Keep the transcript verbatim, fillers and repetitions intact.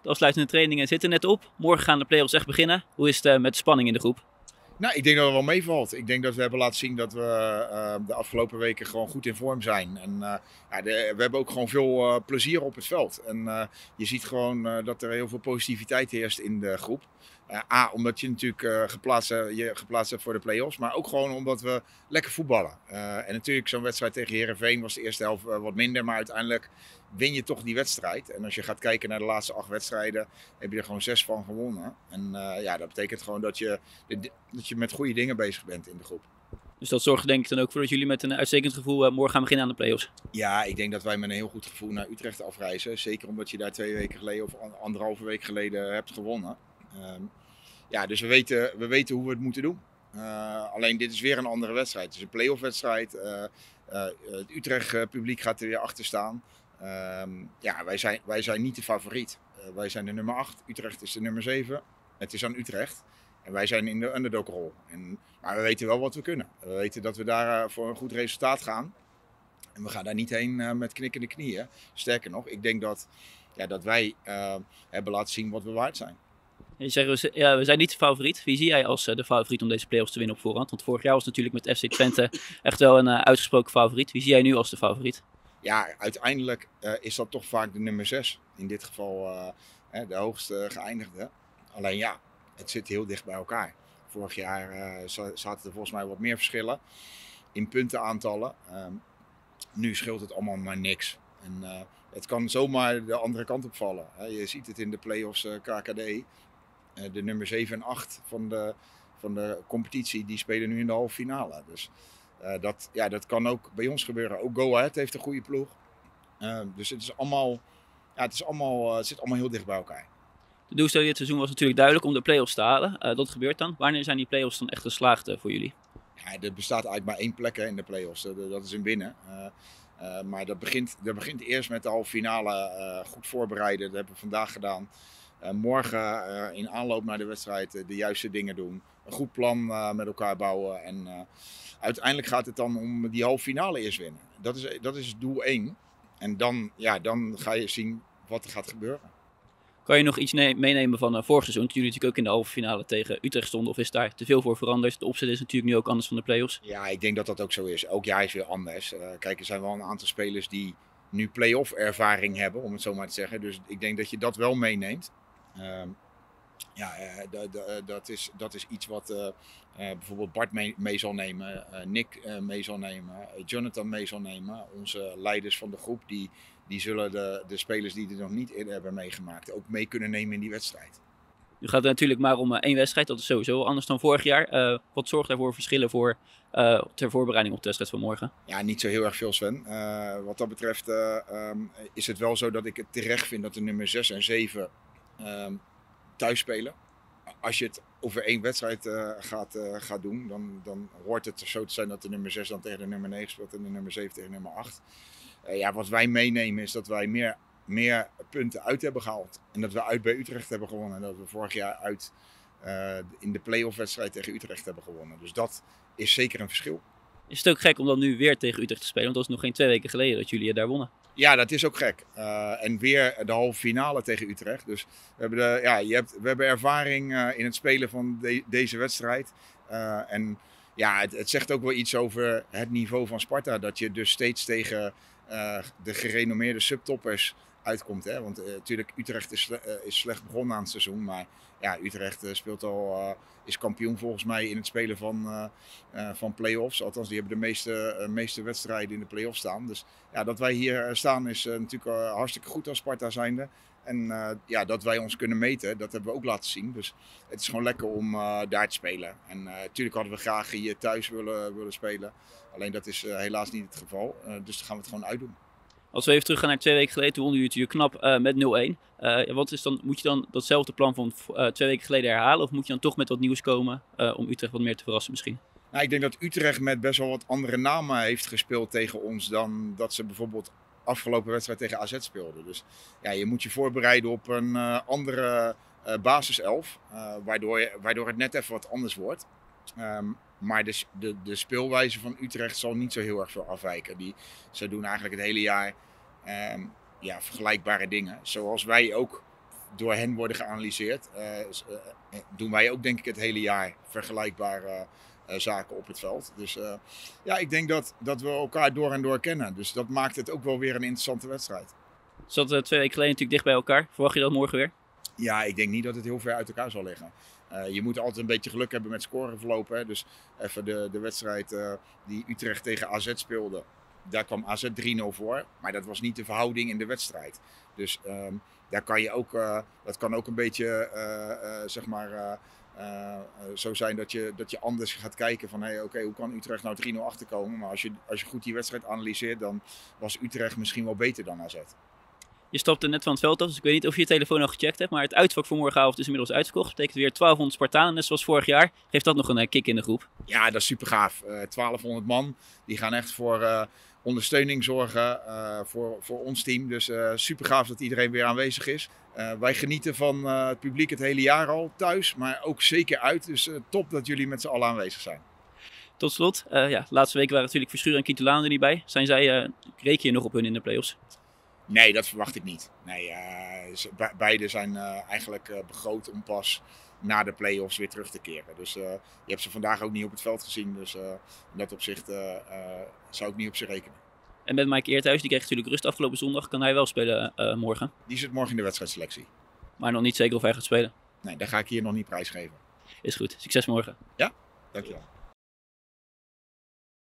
De afsluitende trainingen zitten net op. Morgen gaan de play-offs echt beginnen. Hoe is het uh, met de spanning in de groep? Nou, ik denk dat het wel meevalt. Ik denk dat we hebben laten zien dat we uh, de afgelopen weken gewoon goed in vorm zijn. En uh, ja, de, we hebben ook gewoon veel uh, plezier op het veld. En uh, je ziet gewoon uh, dat er heel veel positiviteit heerst in de groep. Uh, A, omdat je natuurlijk uh, geplaatst, uh, je geplaatst hebt voor de play-offs. Maar ook gewoon omdat we lekker voetballen. Uh, en natuurlijk zo'n wedstrijd tegen Heerenveen was de eerste helft uh, wat minder. Maar uiteindelijk win je toch die wedstrijd. En als je gaat kijken naar de laatste acht wedstrijden, heb je er gewoon zes van gewonnen. En uh, ja, dat betekent gewoon dat je, dat je met goede dingen bezig bent in de groep. Dus dat zorgt denk ik dan ook voor dat jullie met een uitstekend gevoel uh, morgen gaan beginnen aan de play-offs? Ja, ik denk dat wij met een heel goed gevoel naar Utrecht afreizen. Zeker omdat je daar twee weken geleden of anderhalve week geleden hebt gewonnen. Um, ja, dus we weten, we weten hoe we het moeten doen. Uh, alleen dit is weer een andere wedstrijd. Het is een play-off wedstrijd. Uh, uh, het Utrecht publiek gaat er weer achter staan. Um, ja, wij zijn, wij zijn niet de favoriet. Uh, wij zijn de nummer acht. Utrecht is de nummer zeven. Het is aan Utrecht. En wij zijn in de underdog-rol. En, maar we weten wel wat we kunnen. We weten dat we daar uh, voor een goed resultaat gaan. En we gaan daar niet heen uh, met knikkende knieën. Sterker nog, ik denk dat, ja, dat wij uh, hebben laten zien wat we waard zijn. Je zegt, ja, we zijn niet de favoriet. Wie zie jij als uh, de favoriet om deze play-offs te winnen op voorhand? Want vorig jaar was het natuurlijk met F C Twente echt wel een uh, uitgesproken favoriet. Wie zie jij nu als de favoriet? Ja, uiteindelijk uh, is dat toch vaak de nummer zes. In dit geval uh, de hoogste geëindigde. Alleen ja, het zit heel dicht bij elkaar. Vorig jaar uh, zaten er volgens mij wat meer verschillen in puntenaantallen. Uh, nu scheelt het allemaal maar niks. En, uh, het kan zomaar de andere kant op vallen. Uh, je ziet het in de play-offs uh, K K D. Uh, de nummer zeven en acht van de, van de competitie, die spelen nu in de halve finale. Dus uh, dat, ja, dat kan ook bij ons gebeuren. Ook Go Ahead heeft een goede ploeg. Uh, dus het, is allemaal, ja, het, is allemaal, uh, het zit allemaal heel dicht bij elkaar. De doelstelling dit seizoen was natuurlijk duidelijk om de play-offs te halen. Uh, dat gebeurt dan. Wanneer zijn die play-offs dan echt geslaagd uh, voor jullie? Ja, er bestaat eigenlijk maar één plek hè, in de play-offs. Dat, dat is in winnen. Uh, uh, maar dat begint, dat begint eerst met de halve finale uh, goed voorbereiden. Dat hebben we vandaag gedaan. Uh, morgen uh, in aanloop naar de wedstrijd uh, de juiste dingen doen. Een goed plan uh, met elkaar bouwen. En uh, uiteindelijk gaat het dan om die halve finale eerst winnen. Dat is, dat is doel één. En dan, ja, dan ga je zien wat er gaat gebeuren. Kan je nog iets meenemen van uh, vorig seizoen? Toen jullie natuurlijk ook in de halve finale tegen Utrecht stonden. Of is daar te veel voor veranderd? De opzet is natuurlijk nu ook anders van de play-offs. Ja, ik denk dat dat ook zo is. Elk jaar is weer anders. Uh, kijk, er zijn wel een aantal spelers die nu play-off ervaring hebben, om het zo maar te zeggen. Dus ik denk dat je dat wel meeneemt. Uh, ja, uh, d- d- dat, is, dat is iets wat uh, uh, bijvoorbeeld Bart mee, mee zal nemen, uh, Nick uh, mee zal nemen, uh, Jonathan mee zal nemen. Onze leiders van de groep, die, die zullen de, de spelers die er nog niet eerder hebben meegemaakt ook mee kunnen nemen in die wedstrijd. Nu gaat het natuurlijk maar om uh, één wedstrijd, dat is sowieso anders dan vorig jaar. Uh, wat zorgt er voor verschillen voor, uh, ter voorbereiding op de wedstrijd van morgen? Ja, niet zo heel erg veel, Sven. Uh, wat dat betreft uh, um, is het wel zo dat ik het terecht vind dat de nummer zes en zeven um, thuis spelen. Als je het over één wedstrijd uh, gaat, uh, gaat doen, dan, dan hoort het zo te zijn dat de nummer zes dan tegen de nummer negen speelt en de nummer zeven tegen de nummer acht. Uh, ja, wat wij meenemen is dat wij meer, meer punten uit hebben gehaald. En dat we uit bij Utrecht hebben gewonnen. En dat we vorig jaar uit uh, in de play-off wedstrijd tegen Utrecht hebben gewonnen. Dus dat is zeker een verschil. Is het ook gek om dan nu weer tegen Utrecht te spelen? Want dat is nog geen twee weken geleden dat jullie daar wonnen. Ja, dat is ook gek. Uh, en weer de halve finale tegen Utrecht. Dus we hebben, de, ja, je hebt, we hebben ervaring uh, in het spelen van de, deze wedstrijd. Uh, en ja, het, het zegt ook wel iets over het niveau van Sparta. Dat je dus steeds tegen uh, de gerenommeerde subtoppers uitkomt. Hè? Want uh, natuurlijk, Utrecht is, sle- uh, is slecht begonnen aan het seizoen. Maar ja, Utrecht uh, speelt al, uh, is kampioen volgens mij in het spelen van, uh, uh, van play-offs. Althans, die hebben de meeste, uh, meeste wedstrijden in de play-offs staan. Dus ja, dat wij hier staan is uh, natuurlijk uh, hartstikke goed als Sparta zijnde. En uh, ja, dat wij ons kunnen meten, dat hebben we ook laten zien. Dus het is gewoon lekker om uh, daar te spelen. En uh, natuurlijk hadden we graag hier thuis willen, willen spelen. Alleen dat is uh, helaas niet het geval. Uh, dus dan gaan we het gewoon uitdoen. Als we even teruggaan naar twee weken geleden, toen wonnen jullie natuurlijk knap uh, met nul een. Uh, wat is dan, moet je dan datzelfde plan van uh, twee weken geleden herhalen? Of moet je dan toch met wat nieuws komen uh, om Utrecht wat meer te verrassen misschien? Nou, ik denk dat Utrecht met best wel wat andere namen heeft gespeeld tegen ons dan dat ze bijvoorbeeld afgelopen wedstrijd tegen A Z speelden. Dus ja, je moet je voorbereiden op een uh, andere uh, basiself, uh, waardoor, je, waardoor het net even wat anders wordt. Um, maar de, de, de speelwijze van Utrecht zal niet zo heel erg veel afwijken. Die, ze doen eigenlijk het hele jaar um, ja, vergelijkbare dingen. Zoals wij ook door hen worden geanalyseerd. Uh, uh, doen wij ook denk ik het hele jaar vergelijkbare uh, zaken op het veld. Dus uh, ja, ik denk dat, dat we elkaar door en door kennen. Dus dat maakt het ook wel weer een interessante wedstrijd. Zat uh, twee weken geleden natuurlijk dicht bij elkaar. Verwacht je dat morgen weer? Ja, ik denk niet dat het heel ver uit elkaar zal liggen. Uh, je moet altijd een beetje geluk hebben met scoreverlopen. Hè. Dus even de, de wedstrijd uh, die Utrecht tegen A Z speelde. Daar kwam A Z drie nul voor. Maar dat was niet de verhouding in de wedstrijd. Dus um, daar kan je ook, uh, dat kan ook een beetje uh, uh, zeg maar, uh, uh, zo zijn dat je, dat je anders gaat kijken van hey, oké, okay, hoe kan Utrecht nou drie nul achterkomen? Maar als je, als je goed die wedstrijd analyseert, dan was Utrecht misschien wel beter dan A Z. Je stapte net van het veld af, dus ik weet niet of je je telefoon al gecheckt hebt. Maar het uitvak voor morgenavond is inmiddels uitverkocht. Dat betekent weer twaalfhonderd Spartanen, net zoals vorig jaar. Geeft dat nog een uh, kick in de groep? Ja, dat is super gaaf. Uh, twaalfhonderd man, die gaan echt voor uh, ondersteuning zorgen uh, voor, voor ons team. Dus uh, super gaaf dat iedereen weer aanwezig is. Uh, wij genieten van uh, het publiek het hele jaar al thuis, maar ook zeker uit. Dus uh, top dat jullie met z'n allen aanwezig zijn. Tot slot, uh, ja, de laatste week waren natuurlijk Verschuur en Kitolano er niet bij. Zijn zij, uh, reken je nog op hun in de play-offs? Nee, dat verwacht ik niet. Nee, uh, ze, be beide zijn uh, eigenlijk uh, begroot om pas na de play-offs weer terug te keren. Dus uh, je hebt ze vandaag ook niet op het veld gezien. Dus uh, in dat opzicht uh, uh, zou ik niet op ze rekenen. En met Mike Eerthuis, die kreeg natuurlijk rust afgelopen zondag. Kan hij wel spelen uh, morgen? Die zit morgen in de wedstrijdselectie. Maar nog niet zeker of hij gaat spelen? Nee, daar ga ik hier nog niet prijsgeven. Is goed. Succes morgen. Ja, dankjewel.